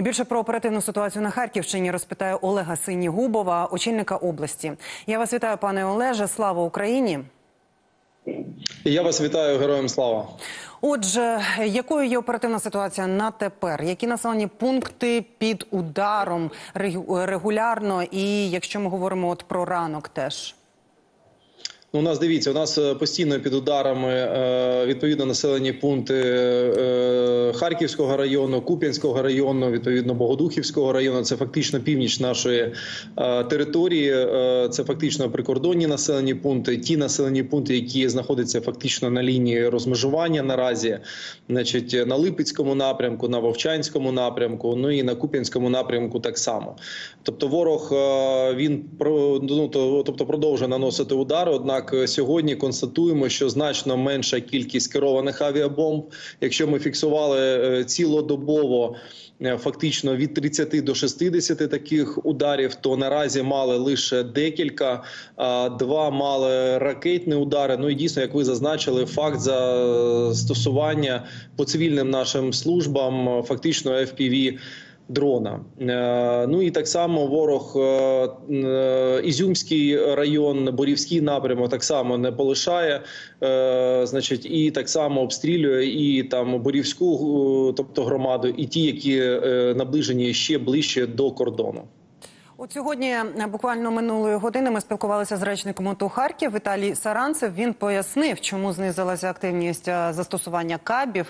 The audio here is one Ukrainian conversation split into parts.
Більше про оперативну ситуацію на Харківщині розпитає Олега Синігубова, очільника області. Я вас вітаю, пане Олеже. Слава Україні! Я вас вітаю, героям слава! Отже, якою є оперативна ситуація на тепер? Які населені пункти під ударом регулярно? І якщо ми говоримо про ранок теж? У нас, дивіться, у нас постійно під ударами відповідно населені пункти Харківського району, Куп'янського району, відповідно Богодухівського району. Це фактично північ нашої території, це фактично прикордонні населені пункти, ті населені пункти, які знаходяться фактично на лінії розмежування наразі, значить, на Липецькому напрямку, на Вовчанському напрямку, ну і на Куп'янському напрямку так само. Тобто ворог, він продовжує наносити удари, однак сьогодні констатуємо, що значно менша кількість керованих авіабомб. Якщо ми фіксували цілодобово фактично від 30 до 60 таких ударів, то наразі мали лише декілька, два мали ракетні удари. Ну і дійсно, як ви зазначили, факт застосування по цивільним нашим службам фактично FPV дрона. Ну і так само ворог Ізюмський район, Борівський напрямок так само не полишає, значить, і так само обстрілює і там Борівську, тобто громаду, і ті, які наближені ще ближче до кордону. От сьогодні, буквально минулої години, ми спілкувалися з речником ОТУ Харків Віталій Саранцев. Він пояснив, чому знизилася активність застосування кабів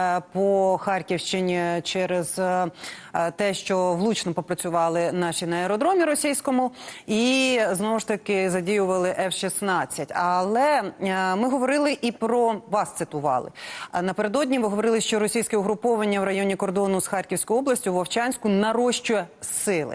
по Харківщині через те, що влучно попрацювали наші на аеродромі російському і, знову ж таки, задіювали F-16. Але ми говорили і про, вас цитували. Напередодні ви говорили, що російське угруповання в районі кордону з Харківською областю, Вовчанську, нарощує сили.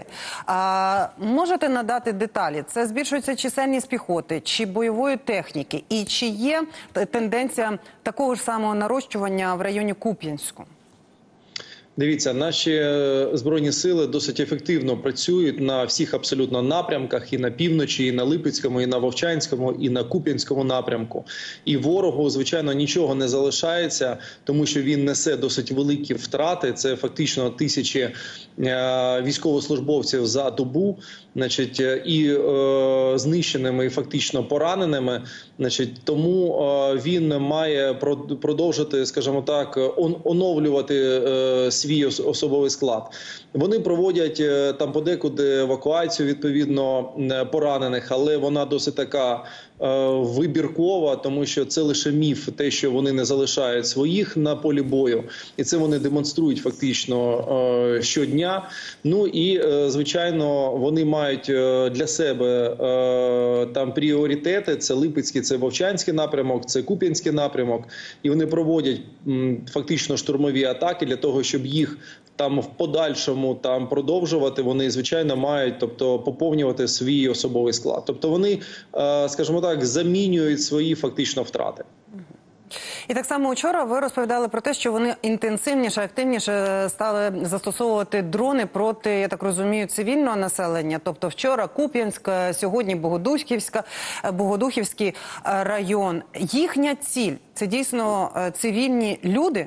Можете надати деталі? Це збільшується чисельність піхоти чи бойової техніки? І чи є тенденція такого ж самого нарощування в районі Куп'янську? Дивіться, наші Збройні сили досить ефективно працюють на всіх абсолютно напрямках, і на півночі, і на Липецькому, і на Вовчанському, і на Куп'янському напрямку. І ворогу, звичайно, нічого не залишається, тому що він несе досить великі втрати. Це фактично тисячі військовослужбовців за добу, значить, і знищеними, і фактично пораненими. Значить, тому він має продовжити, скажімо так, оновлювати свій особовий склад. Вони проводять там подекуди евакуацію, відповідно, поранених, але вона досить така вибіркова, тому що це лише міф, те, що вони не залишають своїх на полі бою. І це вони демонструють фактично щодня. Ну і, звичайно, вони мають для себе там пріоритети. Це Липецький, це Вовчанський напрямок, це Куп'янський напрямок. І вони проводять фактично штурмові атаки для того, щоб їх там в подальшому там продовжувати. Вони, звичайно, мають, тобто, поповнювати свій особовий склад. Тобто вони, скажімо так, замінюють свої фактично втрати. І так само вчора ви розповідали про те, що вони інтенсивніше, активніше стали застосовувати дрони проти, я так розумію, цивільного населення. Тобто вчора Куп'янськ, сьогодні Богодухівський район. Їхня ціль – це дійсно цивільні люди?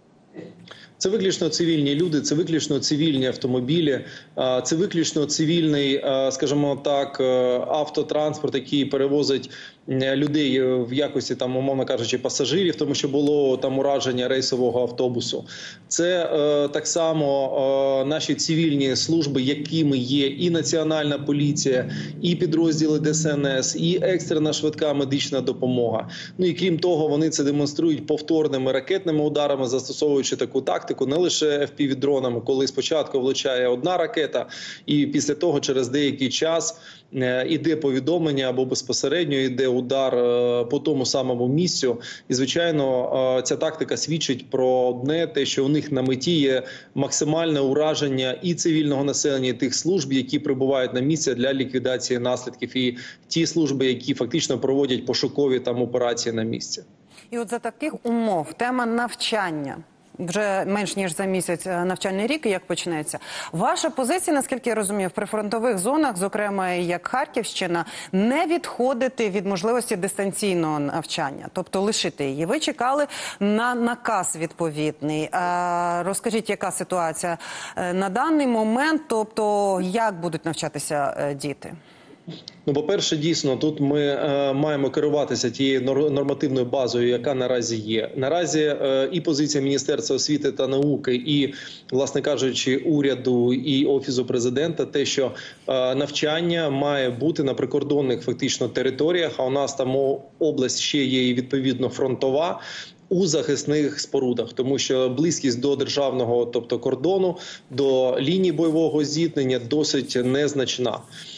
Це виключно цивільні люди, це виключно цивільні автомобілі, це виключно цивільний, скажімо так, автотранспорт, який перевозить людей в якості, там, умовно кажучи, пасажирів, тому що було там ураження рейсового автобусу. Це так само наші цивільні служби, якими є і Національна поліція, і підрозділи ДСНС, і екстрена швидка медична допомога. Ну і крім того, вони це демонструють повторними ракетними ударами, застосовуючи таку тактику, не лише FPV-дронами, коли спочатку влучає одна ракета, і після того через деякий час іде повідомлення або безпосередньо іде удар по тому самому місцю. І, звичайно, ця тактика свідчить про одне, те, що у них на меті є максимальне ураження і цивільного населення, і тих служб, які прибувають на місце для ліквідації наслідків, і ті служби, які фактично проводять пошукові там операції на місці. І от за таких умов тема навчання вже менш ніж за місяць навчальний рік, як почнеться. Ваша позиція, наскільки я розумію, в прифронтових зонах, зокрема як Харківщина, не відходити від можливості дистанційного навчання, тобто лишити її. Ви чекали на наказ відповідний. Розкажіть, яка ситуація на даний момент, тобто як будуть навчатися діти? Ну, по-перше, дійсно, тут ми маємо керуватися тією нормативною базою, яка наразі є. Наразі і позиція Міністерства освіти та науки, і, власне кажучи, уряду і Офісу Президента, те, що навчання має бути на прикордонних фактично територіях, а у нас там область ще є і відповідно фронтова, у захисних спорудах, тому що близькість до державного, тобто кордону, до лінії бойового зіткнення досить незначна.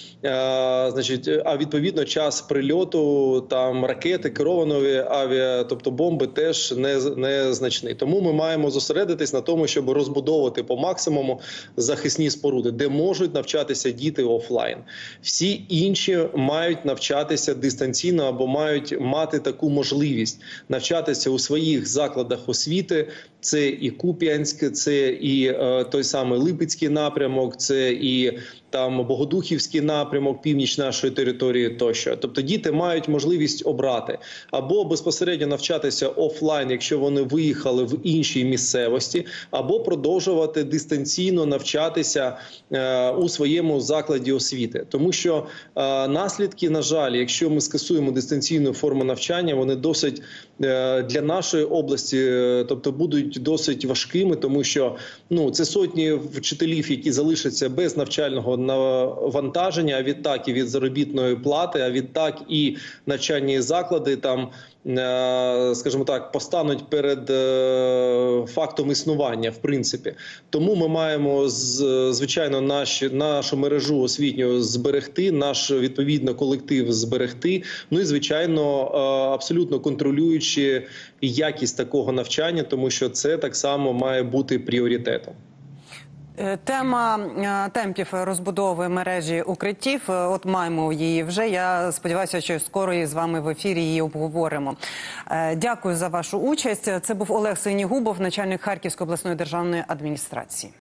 А відповідно час прильоту там ракети, керованої тобто бомби теж незначний. Тому ми маємо зосередитись на тому, щоб розбудовувати по максимуму захисні споруди, де можуть навчатися діти офлайн. Всі інші мають навчатися дистанційно або мають мати таку можливість навчатися у своїх закладах освіти. Це і Куп'янськ, це і той самий Липецький напрямок, це і там Богодухівський напрямок, північ нашої території тощо. Тобто діти мають можливість обрати або безпосередньо навчатися офлайн, якщо вони виїхали в іншій місцевості, або продовжувати дистанційно навчатися у своєму закладі освіти. Тому що наслідки, на жаль, якщо ми скасуємо дистанційну форму навчання, вони досить для нашої області, тобто будуть досить важкими, тому що це сотні вчителів, які залишаться без навчального навантаження, а відтак і від заробітної плати, а відтак і навчальні заклади там, скажімо так, постануть перед фактом існування, в принципі. Тому ми маємо, звичайно, нашу мережу освітню зберегти, наш, відповідно, колектив зберегти, ну і, звичайно, абсолютно контролюючи якість такого навчання, тому що це так само має бути пріоритетом. Тема темпів розбудови мережі укриттів, от маємо її вже. Я сподіваюся, що скоро і з вами в ефірі її обговоримо. Дякую за вашу участь. Це був Олег Синігубов, начальник Харківської обласної державної адміністрації.